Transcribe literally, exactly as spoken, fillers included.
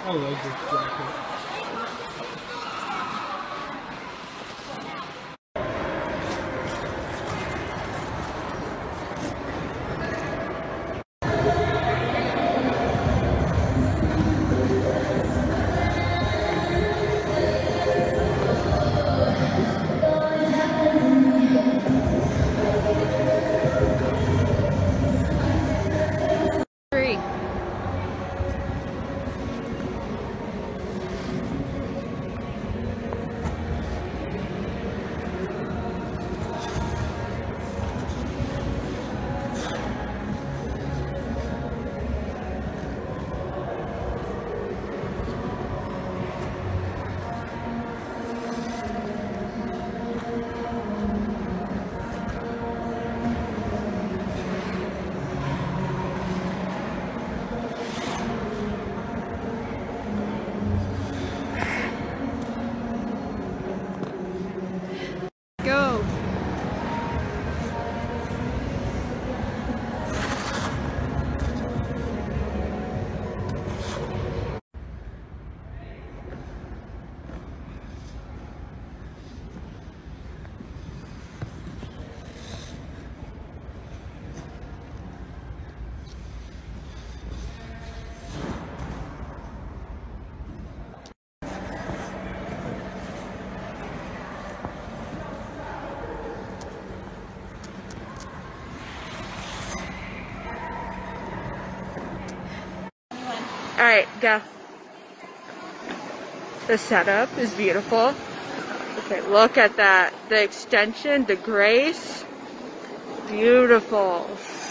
I love this jacket. Go. All right, go. The setup is beautiful. Okay, look at that. The extension, the grace, beautiful.